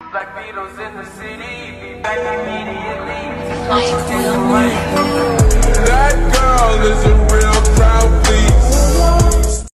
Like Beatles in the city, be back immediately.